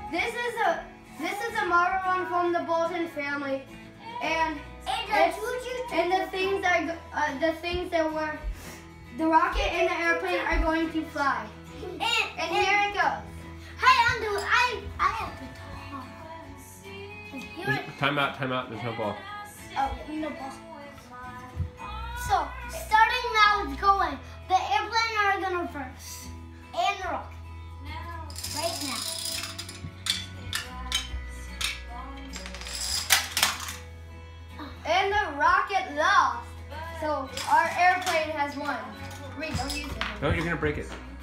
This is a model one from the Bolton family, and the things that were the rocket and the airplane are going to fly. And here it goes. Hey, Andu, I have to talk. Time out. There's no ball. Oh, no ball. So, starting now, it's going. The airplane are gonna first, and the rocket. Right now. And the rocket lost. So our airplane has won. Reed, don't use it. No, you're gonna break it.